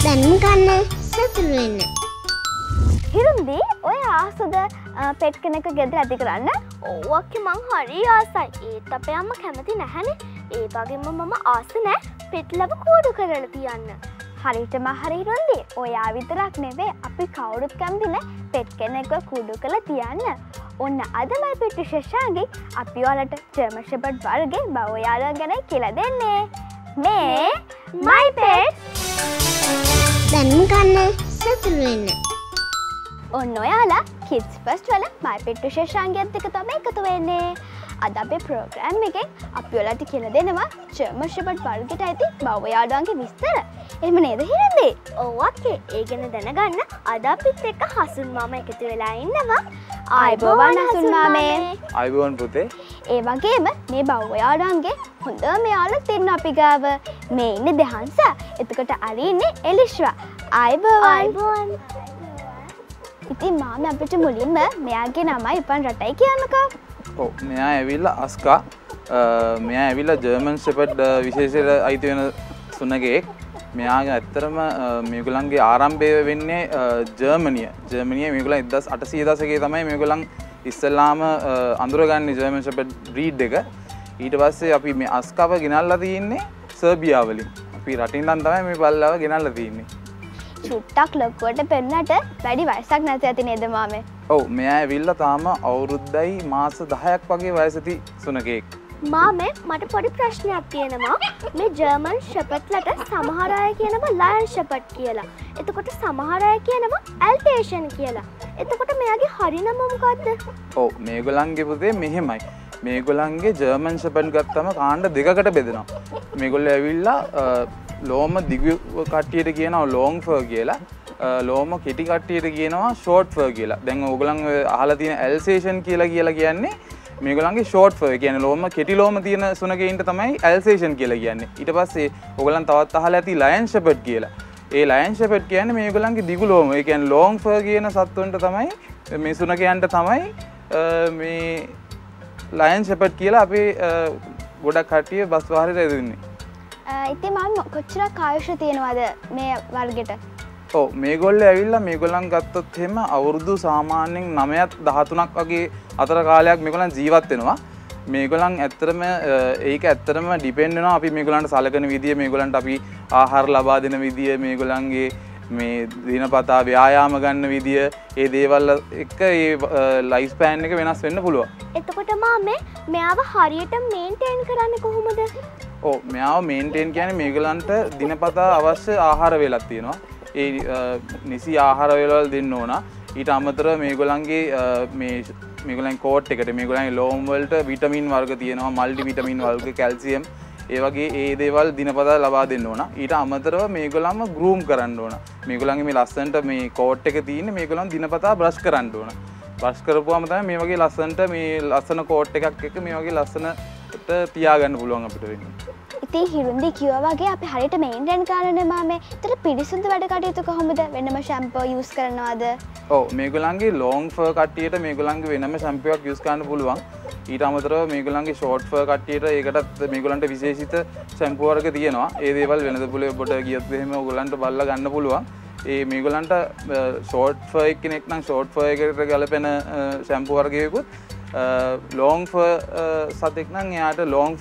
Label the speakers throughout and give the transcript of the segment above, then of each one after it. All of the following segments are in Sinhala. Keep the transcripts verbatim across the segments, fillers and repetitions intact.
Speaker 1: දැන් ගන්න සතුටු වෙන්න.
Speaker 2: හිරුන්දි ඔය ආසද පෙට් කෙනෙක් ගෙදර ඇති කරන්න?
Speaker 3: ඔව් අක්කේ මං හරි ආසයි. ඒත් අපේ අම්මා කැමති නැහැනේ. ඒ වගේම මම ආස නැහැ පෙට් ලව කෝඩු කරලා තියන්න.
Speaker 2: හරියටම හරි හිරුන්දි. ඔයා විතරක් නෙවෙයි අපි කවුරුත් කැමති නැහැ පෙට් කෙනෙක්ව කුඩු කරලා තියන්න. ඔන්න අද මයි පෙට්ටු ශෂාගේ අපි ඔයාලට ජර්මන් ෂෙපර්ඩ් වර්ගේ බව ඔයාලා ගැන කියලා දෙන්නේ. මේ මයි පෙට්
Speaker 1: දැන් ගන්න සතුටු වෙන්න.
Speaker 2: ඔන්න ඔයාලා කිඩ්ස් ෆස්ට් වල මයි පෙට්ටු ශෂාංගයත් එක්ක තමයි එකතු වෙන්නේ. අද අපේ ප්‍රෝග්‍රෑම් එකෙන් අපි ඔයාලට කියලා දෙනවා ජර්මන් ෂෙපර්ඩ් වර්ගයට ඇති බව ඔයාලගේ විස්තර. එහෙම නේද හිරන්දි?
Speaker 3: ඔව් අක්කේ ඒ ගැන දැනගන්න අද අපිත් එක්ක හසුන් මාමා එකතු වෙලා ඉන්නවා.
Speaker 2: ආයිබෝවන් හසුන් මාමේ.
Speaker 4: ආයිබෝවන් පුතේ.
Speaker 2: ඒ වගේම මේ බව ඔයාලගේ හොඳම යාළුවෙක් ඉන්න අපි ගාව. මේ ඉන්නේ දෙහන්ස. එතකොට අර ඉන්නේ එලිෂ්වා. ආයිබෝවන්.
Speaker 3: ආයිබෝවන්.
Speaker 2: ඉතින් මාමේ අපිට මුලින්ම මෙයාගේ නමයි උපන් රටයි කියන්නකෝ.
Speaker 4: ඔව් මෙයා ඇවිල්ලා අස්කා. මෙයා ඇවිල්ලා ජර්මන් ෂෙපර්ඩ් විශේෂයට අයිති වෙන සුනගෙක්. මෙයාගේ ඇත්තරම මේගොල්ලන්ගේ ආරම්භය වෙන්නේ ජර්මනිය. ජර්මනිය මේගොල්ලන් එක්දහස් අටසිය දශකයේ තමයි මේගොල්ලන් ඉස්සෙල්ලාම අඳුරගන්නේ ජර්මන් ෂෙපර්ඩ් බ්‍රීඩ් එක. ඊට පස්සේ අපි මේ අස්කාව ගෙනල්ලා තින්නේ සර්බියාව වලින්. අපි රටින් ඉඳන් තමයි මේ බල්ලාව ගෙනල්ලා තින්නේ.
Speaker 2: චුට්ටක් ලොකුවට පෙන්නට වැඩි වයසක් නැති ඇති නේද මාමේ?
Speaker 4: ඔව් මෙයා ඇවිල්ලා තාම අවුරුද්දයි මාස දහයක් වගේ වයස ඇති සුනකෙක්.
Speaker 3: මාමේ මට පොඩි ප්‍රශ්නයක් තියෙනවා. මේ ජර්මන් ෂෙපර්ඩ්ලට සමහර අය කියනවා ලයන් ෂෙපර්ඩ් කියලා. එතකොට සමහර අය කියනවා ඇල්සේෂන් කියලා. එතකොට මෙයාගේ හරි නම මොකද්ද?
Speaker 4: ඔව් මේගොල්ලන්ගේ පුතේ මෙහෙමයි. මේගොල්ලන්ගේ ජර්මන් ෂෙපර්ඩ් ගත්තම කාණ්ඩ දෙකකට බෙදෙනවා. මේගොල්ලෝ ඇවිල්ලා ලෝම දිගු කට්ටියට කියනවා ලොන්ග් ෆර් කියලා. ලෝම කෙටි කට්ටියට කියනවා ෂෝට් ෆර් කියලා. දැන් ඕගොල්ලන් අහලා තියෙන ඇල්සේෂන් කියලා කියලා කියන්නේ මේගොල්ලන්ගේ ෂෝට් ෆර් කියන්නේ ලෝම කෙටි ලෝම තියෙන සුනකයින්ට තමයි ඇල්සේෂන් කියලා කියන්නේ. ඊට පස්සේ ඕගොල්ලන් තවත් අහලා ඇති ලයන් ෂෙපර්ඩ් කියලා. ඒ ලයන් ෂෙපර්ඩ් කියන්නේ මේගොල්ලන්ගේ දිගු ලෝම. ඒ කියන්නේ ලොන්ග් ෆර් කියන සත්තුන්ට තමයි මේ සුනකයන්ට තමයි මේ ලයන් ෂෙපර්ඩ් කියලා අපි ගොඩක් කට්ටිය බස් වාහනේට ඇදුන්නේ.
Speaker 2: ඉතින් මම කොච්චරක් ආයුෂ තියෙනවද මේ වර්ගෙට?
Speaker 4: ඔව් මේගොල්ලෝ ඇවිල්ලා මේගොල්ලන් ගත්තොත් එහෙම අවුරුදු සාමාන්‍යයෙන් නවයත් දහතුනක් වගේ අතර කාලයක් මේගොල්ලන් ජීවත් වෙනවා. මේගොල්ලන් ඇත්තටම ඒක ඇත්තටම ඩිපෙන්ඩ් වෙනවා අපි මේගොල්ලන්ට සලකන විදිය, මේගොල්ලන්ට අපි ආහාර ලබා දෙන විදිය, මේගොල්ලන්ගේ මේ දිනපතා ව්‍යායාම ගන්න විදිය, ඒ දේවල් එක්ක ඒ ලයිෆ් ස්පෑන් එක වෙනස් වෙන්න පුළුවන්.
Speaker 3: එතකොට මාමේ මෙයාව හරියට මේන්ටේන් කරන්නේ කොහොමද?
Speaker 4: ඔව් මෙයාව මේන්ටේන් කියන්නේ මේගොල්ලන්ට දිනපතා අවශ්‍ය ආහාර වේලක් තියෙනවා. ඒ නිසි ආහාර වේලවල් දෙන්න ඕන. ඊට අමතරව මේගොල්ලන්ගේ මේ මේගොල්ලන් කෝට් එකට මේගොල්ලන්ගේ ලෝම් වලට විටමින් වර්ග තියෙනවා, මල්ටි විටමින් වර්ග, කැල්සියම් ඒ වගේ ඒ දේවල් දිනපතා ලබා දෙන්න ඕන. ඊට අමතරව මේගොල්ලන්ම ගෲම් කරන්න ඕන. මේගොල්ලන්ගේ මේ ලස්සනට මේ කෝට් එක තියෙන්නේ මේගොල්ලන් දිනපතා බ්‍රෂ් කරන්න ඕන. බ්‍රෂ් කරපුවාම තමයි මේ වගේ ලස්සනට මේ ලස්සන කෝට් එකක් එක්ක මේ වගේ ලස්සනට තියාගන්න පුළුවන් අපිට වෙන්නේ.
Speaker 2: ඉතින් හිරුන්දි කිව්වා වගේ අපි හරියට මේන්ටේන් කරන්නේ මාමේ. ඒතර පිරිසිදු වැඩ කටයුතු කොහොමද? වෙනම ෂැම්පෝ යූස් කරනවද?
Speaker 4: ඔව් මේගොල්ලන්ගේ ලොන්ග් ෆර් කට්ටියට මේගොල්ලන්ගේ වෙනම ෂැම්පෝ එකක් යූස් කරන්න පුළුවන්. ඊට අමතරව මේගොල්ලන්ගේ ෂෝට් ෆර් කට්ටියට ඒකටත් මේගොල්ලන්ට විශේෂිත ෂැම්පෝ වර්ග තියෙනවා. ඒ දේවල් වෙනද පුලේ ඔබට ගියත් එහෙම ඔයගොල්ලන්ට බලලා ගන්න පුළුවන්. ඒ මේගොල්ලන්ට ෂෝට් ෆර් කෙනෙක් නම් ෂෝට් ෆර් එකට ගැලපෙන ෂැම්පෝ වර්ගයකුත් ලොන්ග් ෆර් සතෙක් නම් එයාට ලොන්ග්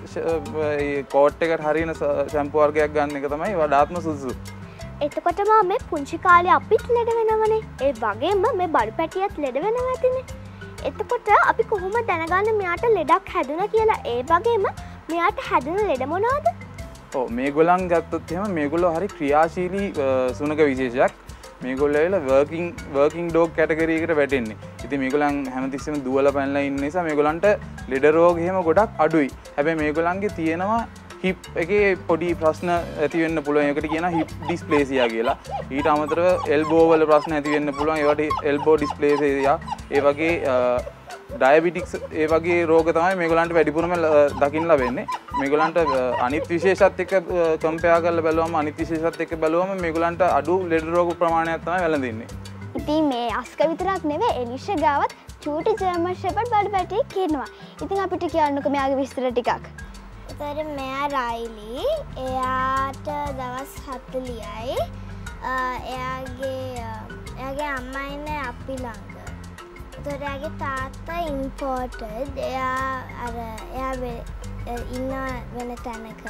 Speaker 4: ෆර් කෝට් එකට හරියන ෂැම්පෝ වර්ගයක් ගන්න එක තමයි වඩාත්ම සුදුසු.
Speaker 3: එතකොට මාමේ පුංචි කාලේ අපිත් ලෙඩ වෙනවනේ. ඒ වගේම මේ බඩු පැටියත් ලෙඩ වෙනවා ඇතිනේ. එතකොට අපි කොහොමද දැනගන්නේ මෙයාට ලෙඩක් හැදුණා කියලා? ඒ වගේම මෙයාට හැදුණු ලෙඩ මොනවද?
Speaker 4: ඔව් මේගොල්ලන් ගත්තොත් එහෙම මේගොල්ලෝ හරි ක්‍රියාශීලී සුනක විශේෂයක්. මේගොල්ලෝ ඇවිල්ලා වර්කින් වර්කින් ඩොග් කැටගරි එකට වැටෙන්නේ. ඉතින් මේගොල්ලන් හැමතිස්සෙම දුවලා පැනලා ඉන්න නිසා මේගොල්ලන්ට ලෙඩ රෝග එහෙම ගොඩක් අඩුයි. හැබැයි මේගොල්ලන්ගේ තියෙනවා හිප් එකේ පොඩි ප්‍රශ්න ඇති වෙන්න පුළුවන්. ඒකට කියනවා හිප් ඩිස්ප්ලේසියා කියලා. ඊට අමතරව එල්බෝ වල ප්‍රශ්න ඇති වෙන්න පුළුවන්. ඒවට එල්බෝ ඩිස්ප්ලේසියා. ඒ වගේ ඩයබටික්ස් ඒ වගේ රෝග තමයි මේගොල්ලන්ට වැඩිපුරම දකින්න ලැබෙන්නේ. මේගොල්ලන්ට අනිත් විශේෂත් එක්ක කම්පෙයාර් කරලා බැලුවම අනිත් විශේෂත් එක්ක බැලුවම මේගොල්ලන්ට අඩු ලෙඩ රෝග ප්‍රමාණයක් තමයි වැළඳින්නේ.
Speaker 2: ඉතින් මේ අස්ක විතරක් නෙවෙයි එලිෂා ගාවත් චූටි ජර්මන් ෂෙපර්ඩ් බඩු පැටියෙක් ඉන්නවා. ඉතින් අපිට කියන්නකෝ මෙයාගේ විස්තර ටිකක්.
Speaker 1: ඒතර මෙයා රයිලි. එයාට දවස් හතළිහයි. එයාගේ එයාගේ අම්මා ඉන්නේ අපි ළඟ. ඒතකොට එයාගේ තාත්තා ඉම්පෝර්ටඩ්. එයා අර එයා ඉන්න වෙන තැනක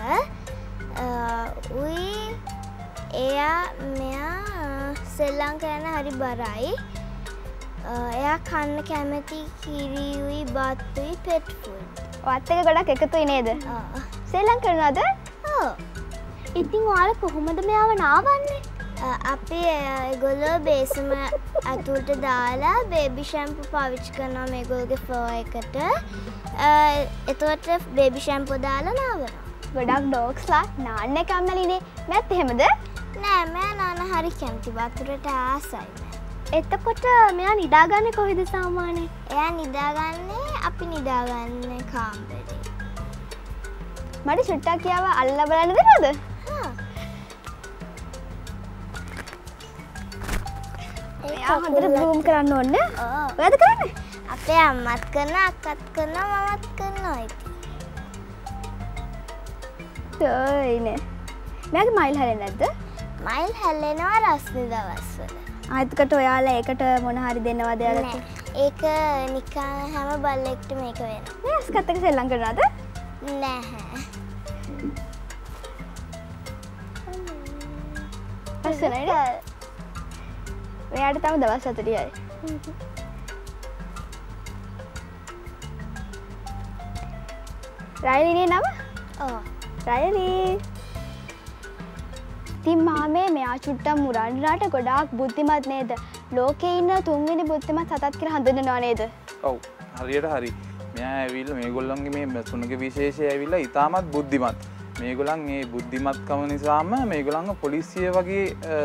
Speaker 1: උයි එයා මෙයා සෙල්ලම් කරන හරි බරයි. එයා කන්න කැමති කිරියුයි බත්තුයි පෙට් ෆුඩ්.
Speaker 2: ඔයත් එක ගොඩක් එකතුයි නේද?
Speaker 1: ආ.
Speaker 2: සෙල්ලම් කරනවද?
Speaker 1: ඔව්.
Speaker 3: ඉතින් ඔයාලා කොහොමද මෙයාව නාවන්නේ?
Speaker 1: අපි ඒගොල්ලෝ බේසම ඇතුළට දාලා බේබි ෂැම්පු පාවිච්චි කරනවා මේගොල්ලෝගේ ෆර් එකට. එතකොට බේබි ෂැම්පු දාලා නාවනවා.
Speaker 2: ගොඩක් ඩොග්ස්ලා නාන්න කම්මැලිනේ. මැත් එහෙමද?
Speaker 1: නෑ මෑ නාන හරි කැමති වතුරට ආසයි.
Speaker 3: එතකොට මෙයා නිදාගන්නේ කොහෙද සාමාන්‍යයෙන්?
Speaker 1: එයා නිදාගන්නේ අපි නිදාගන්නේ කාමරේ.
Speaker 2: මට චුට්ටක් කියාව අල්ල බලන්න දෙනවද?
Speaker 1: හා.
Speaker 2: එයා හොඳට බ්ලූම් කරන්න ඕනේ.
Speaker 1: ඔව්.
Speaker 2: ඔයාද කරන්නේ?
Speaker 1: අපේ අම්මත් කරනවා අක්කත් කරනවා මමත් කරනවා ඉතින්.
Speaker 2: තෝයිනේ. මගේ මයිල් හැලෙන්නේ නැද්ද?
Speaker 1: මයිල් හැලෙනවා රස්නේ දවස්වල.
Speaker 2: ආයෙත් ඔයාලා ඒකට මොන හරි දෙනවද යාලට?
Speaker 1: නෑ. ඒක නිකන් හැම බල්ලෙක්ට මේක වෙනවා.
Speaker 2: මේ අස්කත් එක සෙල්ලම් කරනවද?
Speaker 1: නැහැ.
Speaker 2: අස්සනයිනේ. මෙයාට තම දවස් හතළිහයි. රයිලිනේ නම?
Speaker 1: ඔව්.
Speaker 2: රයිලි. ඉතින් මාමේ මෙයා චුට්ටක් මුරන්ඩාට ගොඩාක් බුද්ධිමත් නේද? ලෝකේ ඉන්න තුන්වෙනි බුද්ධිමත් සතත් කියලා හඳුන්වනවා නේද?
Speaker 4: ඔව් හරියට හරි. මෙයා ඇවිල්ලා මේගොල්ලන්ගේ මේ සුනගේ විශේෂය ඇවිල්ලා ඉතාමත් බුද්ධිමත්. මේගොල්ලන් මේ බුද්ධිමත්කම නිසාම මේගොල්ලන්ව පොලිසිය වගේ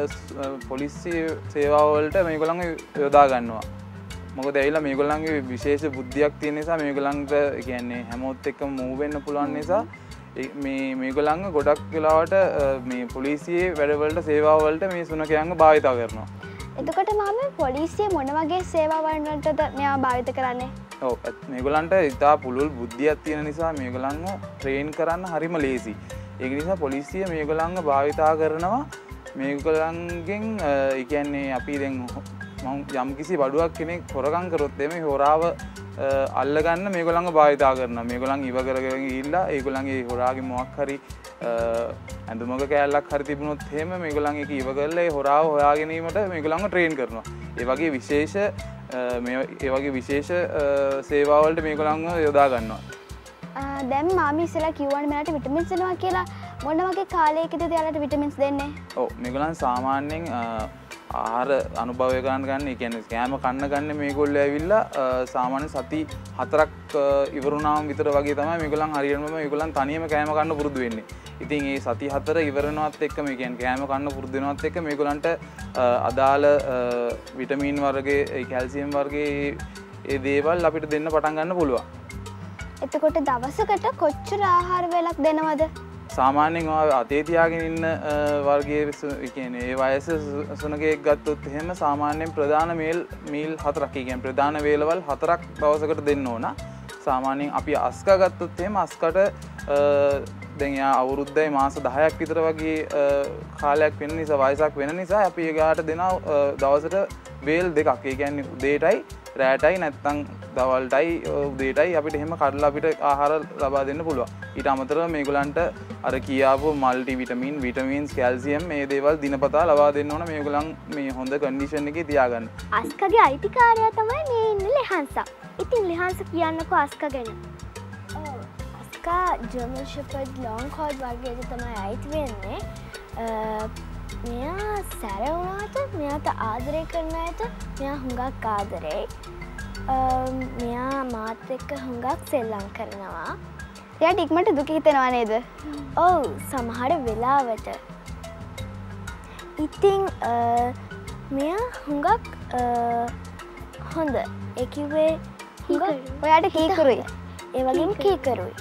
Speaker 4: පොලිසිය සේවාව වලට මේගොල්ලන්ව යොදා ගන්නවා. මොකද ඇවිල්ලා මේගොල්ලන්ගේ විශේෂ බුද්ධියක් තියෙන නිසා මේගොල්ලන්ට කියන්නේ හැමෝත් එක්කම මූව් වෙන්න පුළුවන් නිසා මේ මේගොල්ලන්ව ගොඩක් වෙලාවට මේ පොලිසියේ වැඩවලට සේවාවලට මේ සුනකයන්ව භාවිත කරනවා.
Speaker 2: එතකොට මාමේ පොලිසිය මොන වගේ සේවාවන් වලටද මෙයා භාවිත කරන්නේ?
Speaker 4: ඔව් මේගොල්ලන්ට ඉතා පුළුල් බුද්ධියක් තියෙන නිසා මේගොල්ලන්ව ට්‍රේන් කරන්න හරිම ලේසි. ඒක නිසා පොලිසිය මේගොල්ලන්ව භාවිතා කරනවා මේගොල්ලන්ගෙන් ඒ කියන්නේ අපි දැන් යම් කිසි බඩුවක් කෙනෙක් හොරගම් කරොත් එමේ හොරාව අල්ලගන්න මේගොල්ලන්ව භාවිතා කරනවා. මේගොල්ලන් ඉව කරගෙන ගිහිල්ලා ඒගොල්ලන්ගේ හොරාගේ මොකක් හරි ඇඳුමක කෑල්ලක් හරි තිබුණොත් එහෙම මේගොල්ලන් ඒක ඉව කරලා ඒ හොරාව හොයා ගැනීමට මේගොල්ලන්ව ට්‍රේන් කරනවා. ඒ වගේ විශේෂ මේ ඒ වගේ විශේෂ සේවාවලට මේගොල්ලන්ව යොදා ගන්නවා.
Speaker 2: දැන් මාමි ඉස්සෙල්ලා කිව්වනේ මෙයාට විටමින්ස් දෙනවා කියලා. මොන වගේ කාලයකද එයාලට විටමින්ස් දෙන්නේ?
Speaker 4: ඔව් මේගොල්ලන් සාමාන්‍යයෙන් ආහාර අනුභවය ගන්න ගන්න ඒ කියන්නේ කෑම කන්න ගන්න මේගොල්ලෝ ඇවිල්ලා සාමාන්‍ය සති හතරක් ඉවරුණාම විතර වගේ තමයි මේගොල්ලන් හරියටම මේගොල්ලන් තනියම කෑම කන්න පුරුදු වෙන්නේ. ඉතින් මේ සති හතර ඉවර වෙනවත් එක්ක මේ කියන්නේ කෑම කන්න පුරුදු වෙනවත් එක්ක මේගොල්ලන්ට අදාළ විටමින් වර්ගයේ ඒ කැල්සියම් වර්ගයේ ඒ දේවල් අපිට දෙන්න පටන් ගන්න පුළුවන්.
Speaker 2: එතකොට දවසකට කොච්චර ආහාර වේලක් දෙනවද?
Speaker 4: සාමාන්‍යයෙන් ඔය අතේ තියාගෙන ඉන්න වර්ගයේ කියන්නේ ඒ වයස සුනකෙක් ගත්තොත් එහෙම සාමාන්‍යයෙන් ප්‍රධාන මේල් මීල් හතරක් ඒ කියන්නේ ප්‍රධාන වේලවල් හතරක් දවසකට දෙන්න ඕන. සාමාන්‍යයෙන් අපි අස්ක ගත්තොත් එහෙම අස්කට දැන් යා අවුරුද්දයි මාස දහයක් විතර වගේ කාලයක් වෙන නිසා වයසක් වෙන නිසා අපි ඒගාට දෙනවා දවසට වේල් දෙකක්. ඒ කියන්නේ උදේටයි රෑටයි නැත්නම් දවල්ටයි උදේටයි අපිට එහෙම කඩලා අපිට ආහාර ලබා දෙන්න පුළුවන්. ඊට අමතරව මේගොල්ලන්ට අර කියාපු මල්ටි විටමින්, විටමින්ස්, කැල්සියම් මේ දේවල් දිනපතා ලබා දෙන්න ඕන මේගොල්ලන් මේ හොඳ කන්ඩිෂන් එකේ තියාගන්න.
Speaker 3: අස්කගේ අයිතිකාරයා තමයි මේ ඉන්න ලෙහන්සා. ඉතින් ලෙහන්සා කියන්නකෝ අස්කා ගැන.
Speaker 1: ඔව් අස්කා ජර්මන් ෂෙපර්ඩ් ලොන්ග් හොඩ් වර්ගයට තමයි අයිති වෙන්නේ. මෙයා සැර වුණාට මෙයාට ආදරය කරන අයට මෙයා හුඟක් ආදරෙයි. මෙයා මාත් එක්ක හුඟක් සෙල්ලම් කරනවා.
Speaker 2: එයාට ඉක්මනට දුක හිතෙනවා නේද?
Speaker 1: ඔව් සමහර වෙලාවට. ඉතින් මෙයා හුඟක් හොඳ. ඒ කිව්වේ හුඟක්
Speaker 2: ඔයාට කීකරුයි.
Speaker 1: ඒ වගේම කීකරුයි.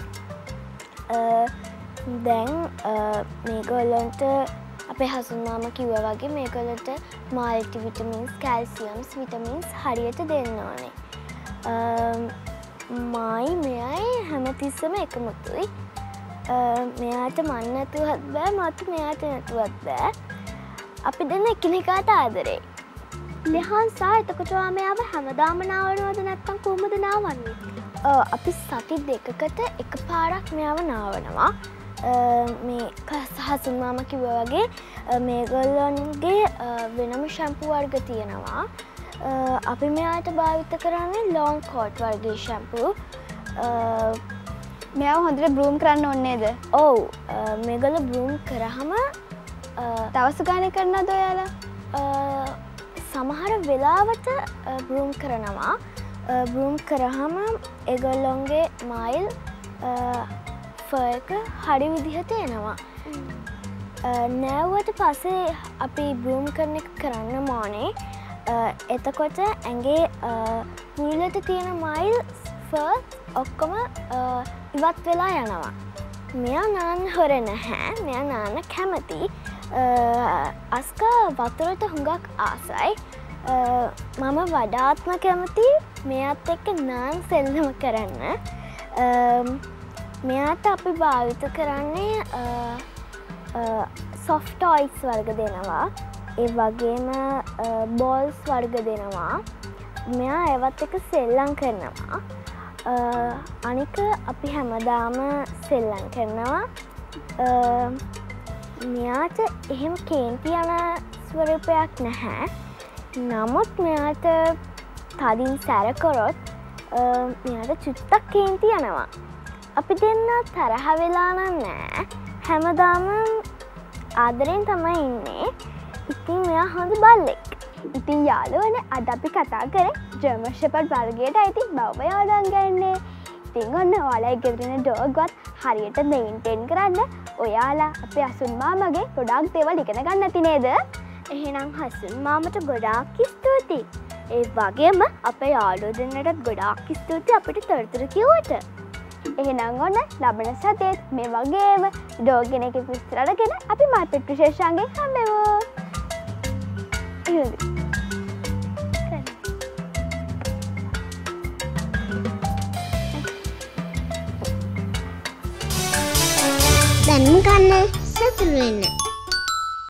Speaker 1: දැන් මේගොල්ලන්ට අපේ හසුන් මාම කිව්වා වගේ මේගොල්ලන්ට මල්ටි විටමින්ස්, කැල්සියම්ස්, විටමින්ස් හරියට දෙන්න ඕනේ. මයි මෙයයි හැමතිස්සම එකමුතුයි. මෙයාට මන් නැතුවත් බෑ, මත් මෙයාට නැතුවත් බෑ. අපි දෙන්න එකිනෙකාට ආදරේ.
Speaker 3: ලෙහන්සා එතකොට මෙයාව හැමදාම නාවනවද නැත්තම් කොහොමද නාවන්නේ?
Speaker 1: අපි සති දෙකකට එක පාරක් මෙයාව නාවනවා. මේ හසුන් මාමා කිව්වා වගේ මේගොල්ලන්ගේ වෙනම ෂැම්පු වර්ග තියෙනවා. අපි මෙයාට භාවිත කරන්නේ ලොන් කෝට් වර්ගයේ ෂැම්පු.
Speaker 2: මෙයාව හොඳට බ්‍රූම් කරන්න ඕනේ නේද?
Speaker 1: ඔව්. මේගොල්ලෝ බ්‍රූම් කරාම
Speaker 2: දවස් ගානේ කරනවද ඔයාලා?
Speaker 1: සමහර වෙලාවට බ්‍රූම් කරනවා. බ්‍රූම් කරාම ඒගොල්ලොන්ගේ මයිල් ෆර් එක හරි විදිහට එනවා. නැව්වට පස්සේ අපි බ්‍රූම් කරන එක කරන්න ඕනේ. එතකොට ඇඟේ මුලට තියෙන මයිල් ෆර් ඔක්කොම ඉවත් වෙලා යනවා. මෙයා නාන්න හොර නැහැ. මෙයා නාන්න කැමති. අස්කා වතුරට හුඟක් ආසයි. මම වඩාත්ම කැමති මෙයාත් එක්ක නාන් සෙල්ලම කරන්න. මෙයාට අපි භාවිත කරන්නේ සොෆ්ට් ටොයිස් වර්ග දෙනවා. ඒ වගේම බෝල්ස් වර්ග දෙනවා. මෙයා ඒවත් එක සෙල්ලම් කරනවා. අනික අපි හැමදාම සෙල්ලම් කරනවා. මෙයාට එහෙම කේන්ති යන ස්වරූපයක් නැහැ. නමුත් මෙයාට තදින් සැරකොරොත් මෙයාට චුට්ටක් කේන්ති යනවා. අපි දෙන්න තරහ වෙලා නෑ. හැමදාම ආදරෙන් තමයි ඉන්නේ. ඉතින් මෙයා හොඳ බල්ලෙක්.
Speaker 2: ඉතින් යාළුවනේ අද අපි කතා කරේ ජර්මන් ෂෙපර්ඩ් වර්ගයට අයිති බවයාඩන් ගැන්නේ. ඉතින් ඔන්න ඔයාලා ගෙදරින ඩොග්වත් හරියට මේන්ටේන් කරන්න ඔයාලා අපේ අසුන් මාමගේ ගොඩාක් දේවල් ඉගෙන ගන්න ඇති නේද?
Speaker 3: එහෙනම් හසුන් මාමට ගොඩාක් ස්තුතියි. ඒ වගේම අපේ යාළුවෝ දෙන්නටත් ගොඩාක් ස්තුතියි අපිට තොරතුරු කිව්වට.
Speaker 2: එහෙනම් ඔන්න ලබන සතියේත් මේ වගේම ඩොග් කෙනෙක්ගේ විස්තර අරගෙන අපි මාර්කට් විශේෂාංගයෙන් හම්බෙමු. එහෙනම්
Speaker 1: දැන් ගන්න සතුටු වෙන්න.